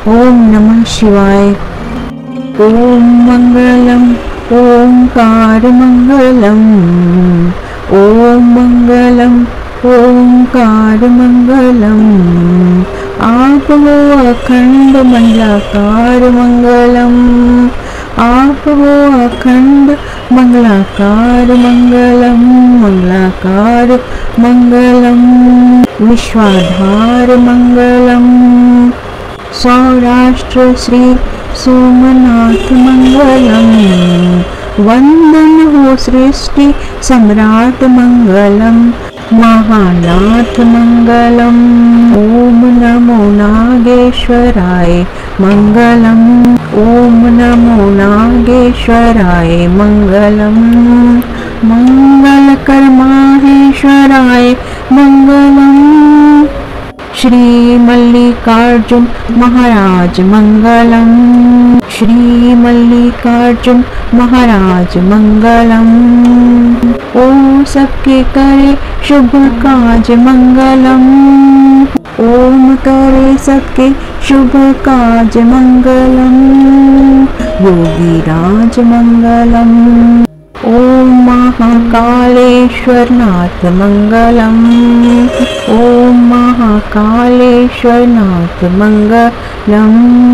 ओम नमः शिवाय। ओम मंगलम ओंकार मंगलम। ओम मंगलम ओंकार मंगलम। आप हो अखंड मंगलाकार मंगलम। आप हो अखंड मंगलाकार मंगलम। मंगलाकार मंगलम विश्वाधार मंगलम। सौराष्ट्र श्री सोमनाथ मंगलम। वंदन हो सृष्टि सम्राट मंगलम। महानाथ मंगलम। ओम नमो नागेश्वराय मंगलम। ओम नमो नागेश्वराय मंगलम। मंगलकर माहेश्वराय मंगलम। श्री मल्लिकार्जुन महाराज मंगलम। श्री मल्लिकार्जुन महाराज मंगलम। ओ सबके करे शुभ काज मंगलम। ओम करे सबके शुभ काज मंगलम। योगी राज मंगलम। ओम महाकालेश्वर नाथ मंगलम। ओम महाकालेश्वर नाथ मंगलम।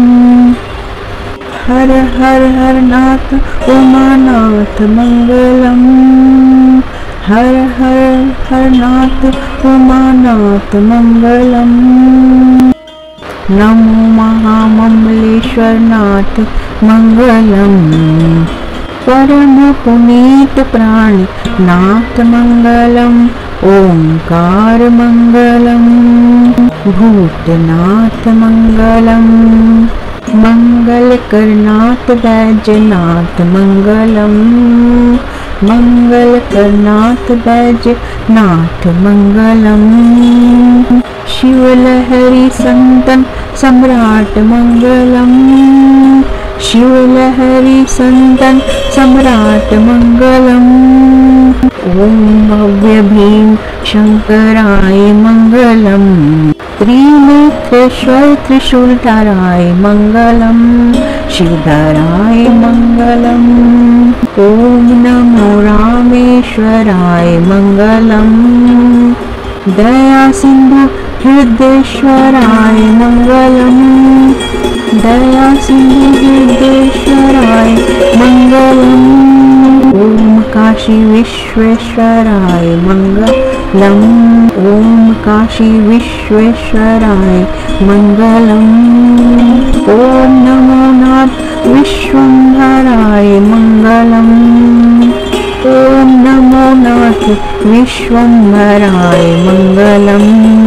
हर हर हर नाथ उमानाथ मंगलम। हर हर हर नाथ उमानाथ मंगलम। नमो महामंगलेश्वर नाथ मंगलम। परम पुनीत प्राण नाथ मंगलम। ओंकार मंगलम। भूतनाथ मंगलम। मंगल करनाथ बैजनाथ मंगलम। मंगल करनाथ बैजनाथ मंगलम। शिवलहरी संतन सम्राट मंगलम। शिवलहरी संतन सम्राट मंगलम। ओम भव्य भीम शंकराय मंगलम। त्रिनेत्रेश्वर त्रिशूलधाराय मंगलम। शिवधराय मंगलम। ओम नमो रामेश्वराय मंगलम। दया सिंधु हृदयेश्वराय मंगलम। दया सिंधु हृदयेश्वराय मंगलम। ओम काशी विश्वेश्वराय मंगलम। ओम काशी विश्वेश्वराय मंगलम। ओम नमो नाथ विश्वंभराय मंगलम। ओम नमो नाथ विश्वंभराय मंगलम।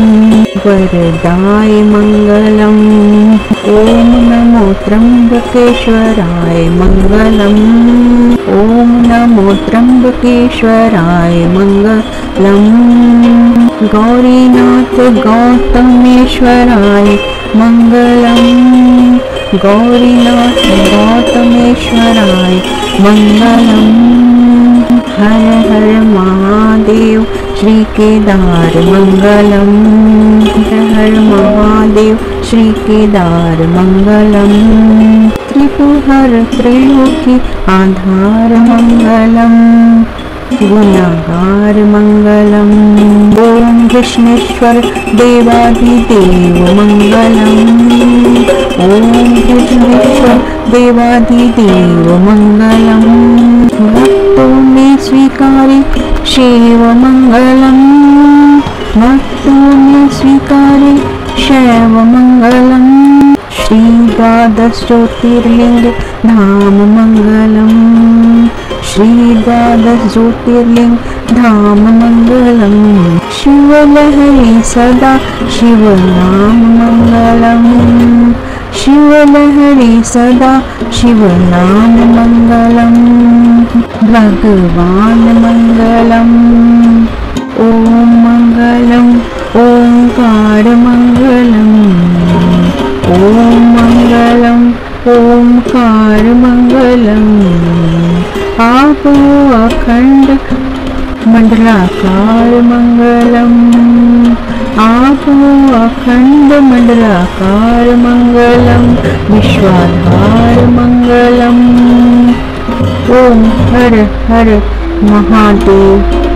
वरदाय मंगलम। ओम नमो त्र्यंबकेश्वराय मंगलम। ओम नमो त्र्यंबकेश्वराय मंगलम। गौरीनाथ गौतमेश्वराय मंगलम। गौरीनाथ गौतमेश्वराय मंगलम। हर हर महादेव श्री केदार मंगलम। हर हर महादेव श्री केदार मंगलम। त्रिपुहर त्रैलोकी आधार मंगलम। गुणागार मंगलम। ओम कृष्णेश्वर देवाधिदेव मंगलम। ओम कृष्णेश्वर देवाधिदेव मंगलम। भक्तों में स्वीकारे शिव मंगलम। भक्तों में स्वीकारे शैव मंगलम। श्री द्वादश ज्योतिर्लिंग धाम मंगलम। श्री द्वादश ज्योतिर्लिंग धाम मंगलम। शिवलहरी सदा शिव नाम मंगलम। शिवलहरी सदा शिव नाम मंगलम। भगवान मंगलम। ओम मंगलम ओंकार मंगलम। ओम मंगलम ओंकार मंगलम। आप अखंड मंडलाकार मंगलम। आप हो अखंड मंडलाकार मंगलम विश्वाधार मंगलम। ओम हर हर महादेव।